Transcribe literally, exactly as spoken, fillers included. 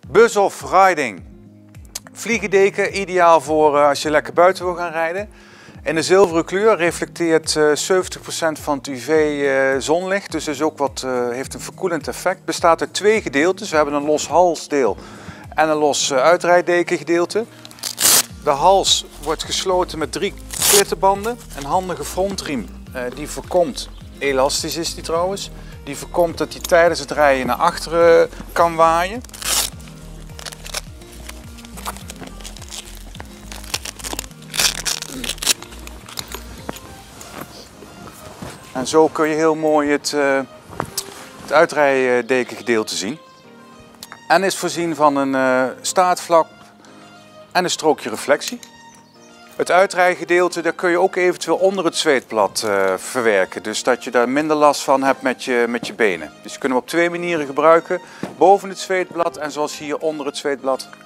Bus of riding. Vliegendeken, ideaal voor uh, als je lekker buiten wil gaan rijden. In de zilveren kleur reflecteert uh, zeventig procent van het U V uh, zonlicht, dus is ook wat, uh, heeft een verkoelend effect. Bestaat uit twee gedeeltes. We hebben een los halsdeel en een los uh, uitrijdekengedeelte. De hals wordt gesloten met drie klittenbanden. Een handige frontriem, uh, die voorkomt, elastisch is die trouwens, die voorkomt dat hij tijdens het rijden naar achteren kan waaien. En zo kun je heel mooi het, uh, het uitrijdekengedeelte zien. En is voorzien van een uh, staartflap en een strookje reflectie. Het uitrijgedeelte daar kun je ook eventueel onder het zweetblad uh, verwerken. Dus dat je daar minder last van hebt met je, met je benen. Dus je kunt hem op twee manieren gebruiken. Boven het zweetblad en zoals hier onder het zweetblad